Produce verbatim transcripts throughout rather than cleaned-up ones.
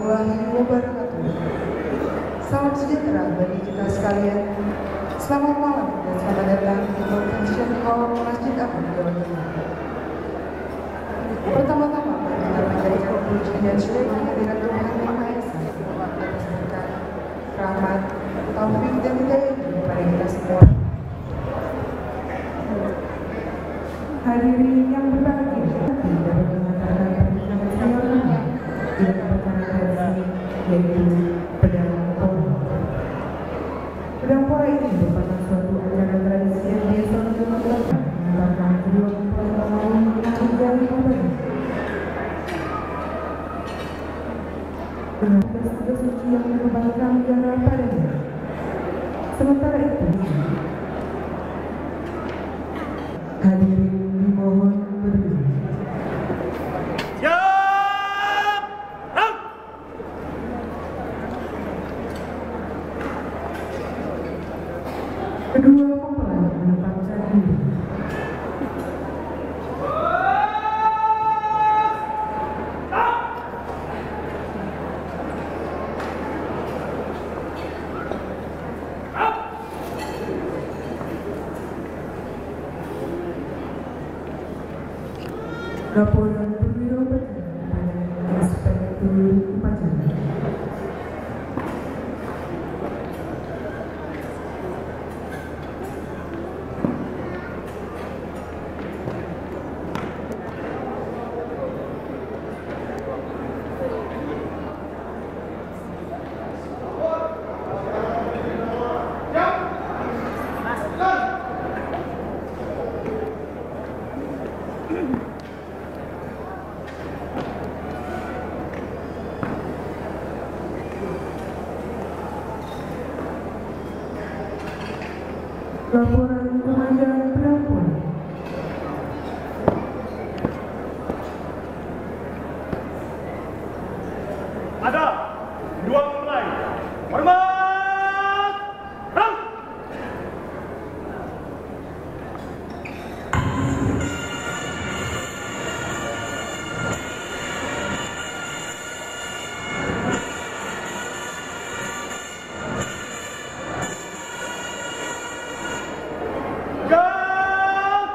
warahmatullahi wabarakatuh. Salam sejahtera bagi kita sekalian. Selamat malam dan selamat datang di Convention Hall Masjid Agung Jawa Tengah. Pertama-tama mari kita panjatkan puji dan syukur kehadirat Tuhan Yang Maha Esa atas berkat, rahmat, taufik dan hidayah kepada kita semua. Hadirin yang berbahagia, nanti dapat mengatakan pernikahan saya lama yang berkenaan sini, yaitu pedang pora. Pedang pora ini merupakan suatu acara tradisi yang biasa dilakukan mengantarkan kedua mempelai mau menjadi pembeli. Dengan tugas-tugas suci yang merupakan negara padanya. Sementara itu, hadirin dimohon berdiri. Kedua mempelai menempatkan diri. Laporan perwira berkaitan pada Inspektur Upacara. Laporan Komandan Perempuan. Ada dua mempelai. Hormat! Rang! Go!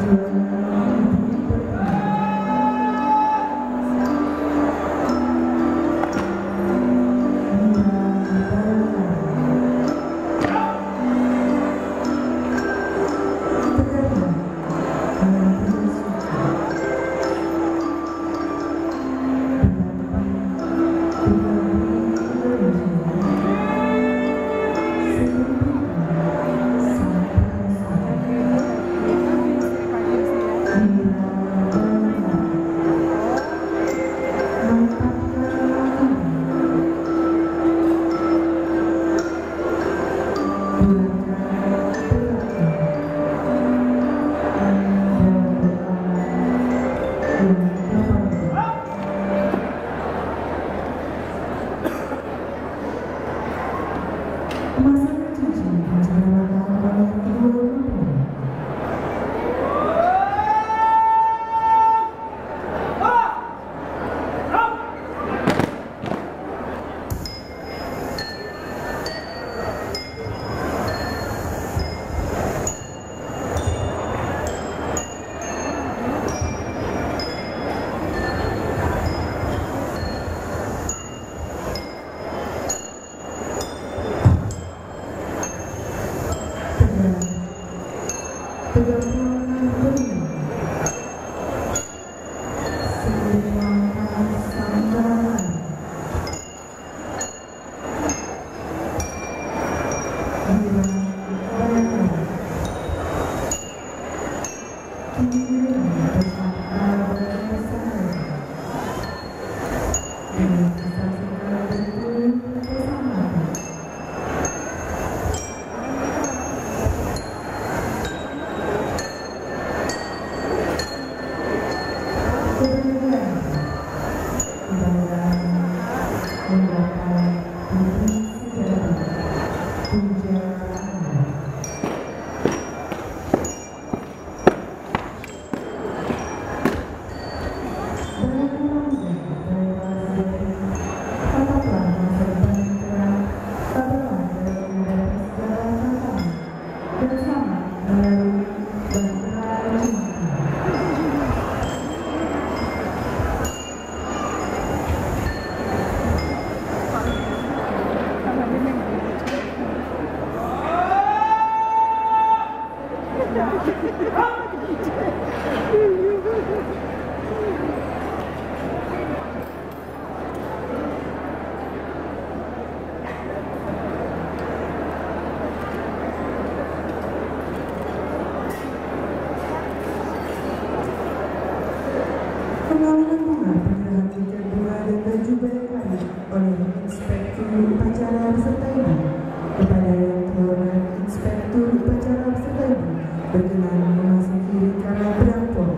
Pengawalan bunga penyerahan buket bunga dan baju bayangkari oleh Inspektur Upacara beserta Ibu. Kepada yang terhormat Inspektur Upacara beserta Ibu berkenan memasuki lingkaran berampon.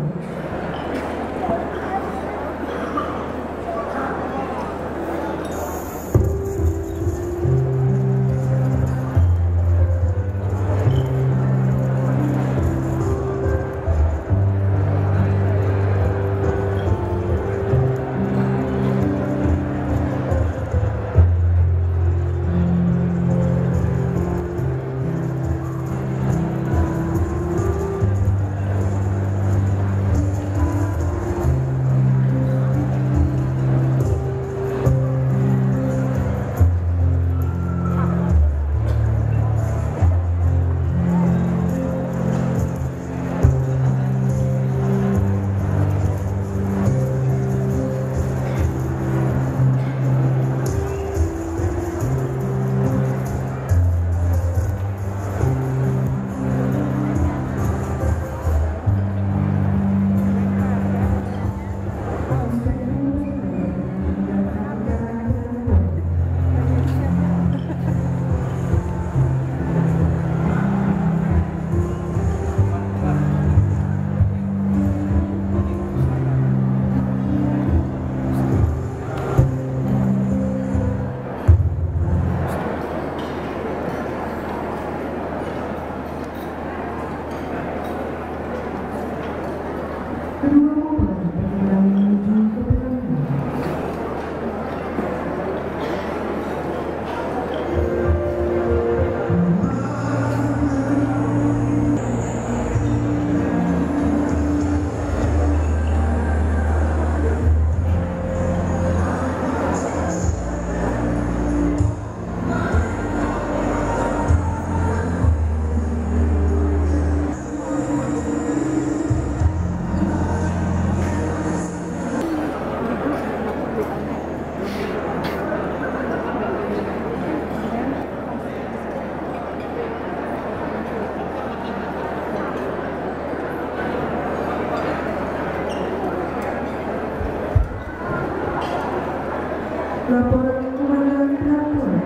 Laporan Komandan Pelabuhan.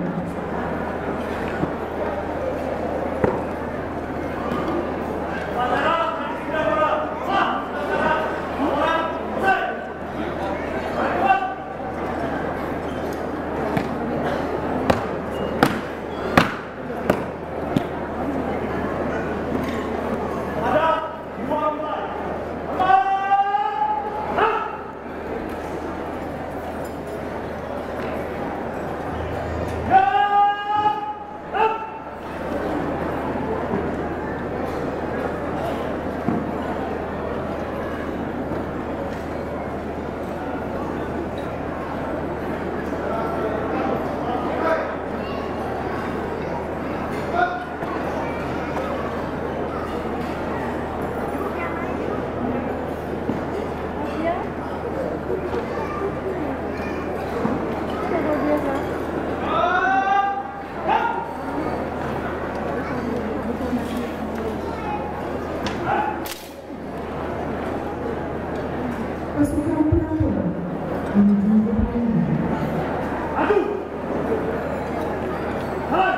Pasukan Pelabuhan menuju pertandingan. Adu! Hai!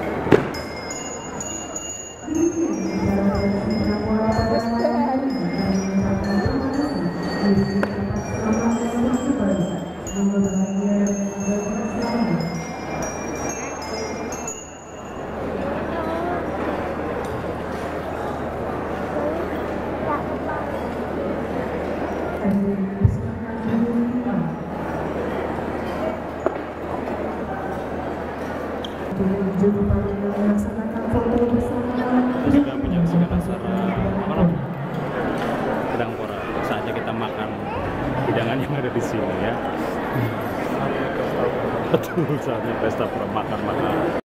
Demikian cara bersikap bola pada malam ini dan mengucapkan terima kasih bagi selamat dan berkembali. Semoga bahagia dan berselamat. Menuju pertandingan melaksanakan foto bersama. Juga menyaksikan acara apa namanya? Kedangpora. Saatnya kita makan hidangan yang ada di sini ya. Betul, saatnya pesta makan-makan.